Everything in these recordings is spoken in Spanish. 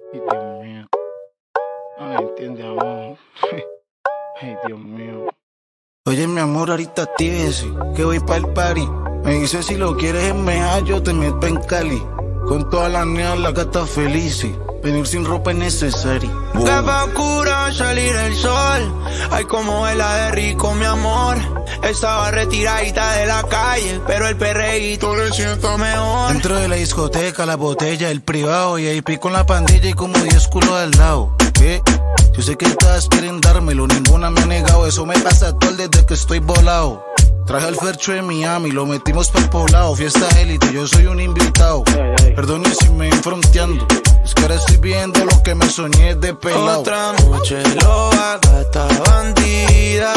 Ay, Dios mío. No entiende aún. Ay, Dios mío. Oye, mi amor, ahorita actívese, que voy para el party. Me dice si lo quieres en Meja, yo te meto en Cali. Con todas las neas, la gata felices. Venir sin ropa es necesario. Que va oscuro salir el sol. Ay, como vela de rico, mi amor. Estaba retiradita de la calle, pero el perreíto le siento mejor. Dentro de la discoteca, la botella, el privado. Y ahí pico en la pandilla y como 10 culos al lado. ¿Qué? Yo sé que todas quieren dármelo, ninguna me ha negado. Eso me pasa todo desde que estoy volado. Traje al Fercho de Miami, lo metimos para el poblado. Fiesta élite, yo soy un invitado. Perdone si me ven fronteando, es que ahora estoy viendo lo que me soñé de pelado. Otra noche loca, gata bandida,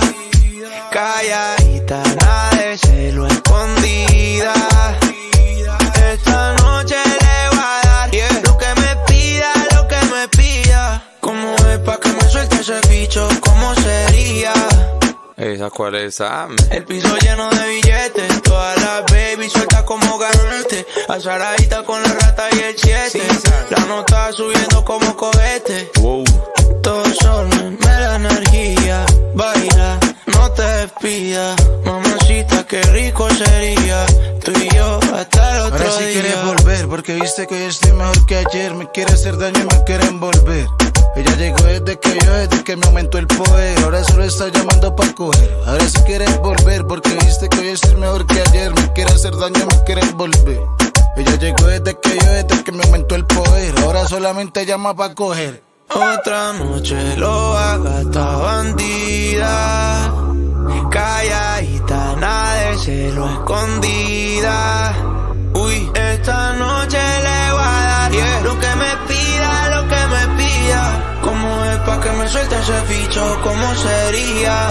calladita, nada de celo escondida. Esta noche le va a dar lo que me pida, lo que me pida. ¿Cómo es pa' que me suelte ese bicho? ¿Cómo sería? ¿Esa cuál es esa? El piso lleno de billetes, todas las baby sueltas como garrete, azaradita con la rata y el 7, la nota subiendo como cohete. Wow. Todo sol me da energía, baila, no te despidas, mamacita, qué rico sería, tú y yo hasta el otro día. Ahora sí quieres volver, porque viste que yo estoy mejor que ayer. Me quiere hacer daño y me quiere envolver. Ella llegó desde que me aumentó el poder. Ahora solo está llamando pa' coger. Ahora sí quieres volver, porque viste que hoy estoy mejor que ayer. Me quiere hacer daño, me quiere envolver. Ella llegó desde que me aumentó el poder. Ahora solamente llama pa' coger. Otra noche loca, gata bandida, calladita, nada de celo escondida. Uy, esta noche le va a dar lo que me pida, lo que me pida. ¿Cómo es pa' que me suelte ese bicho? ¿Cómo sería?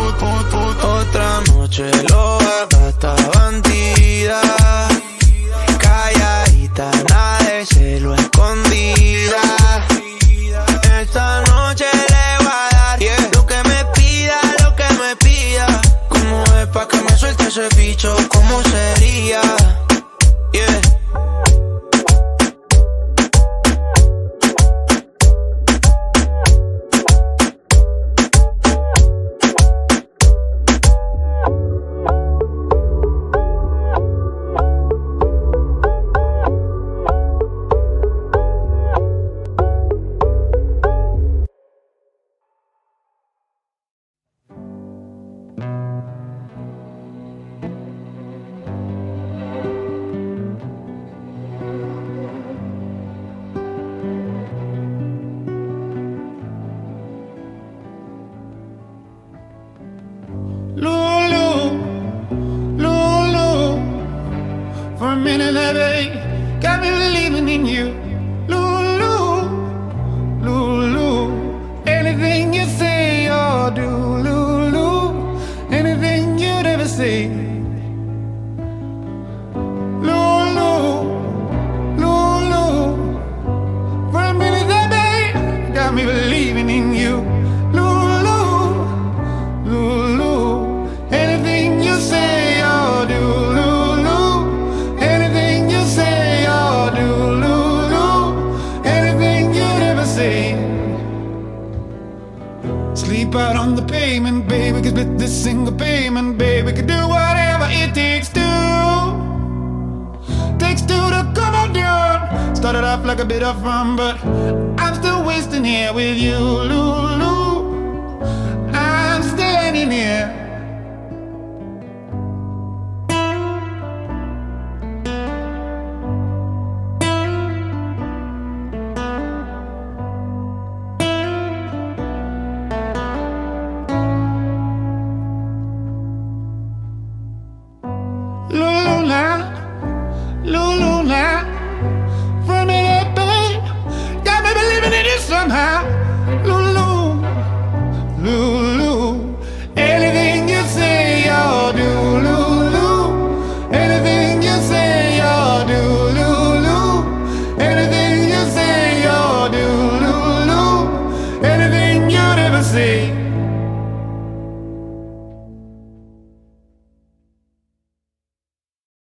Otra noche loca, gata bandida, calladita, nada de celo escondida. Esta noche le va a dar lo que me pida, lo que me pida. ¿Cómo es pa' que me suelte ese bicho? ¿Cómo sería? Yeah. For a minute there, babe, got me believing in you. Lulu, Lulu, anything you say or do, Lulu, anything you'd ever say. Lulu, Lulu, for a minute there, babe, got me believing in you. Lulu, Lulu, anything you say or do. Sleep out on the pavement, baby, could split this single payment, baby, could do whatever it takes to. Takes two to come on down. Started off like a bit of fun, but I'm still wasting here with you, Lulu. I'm standing here.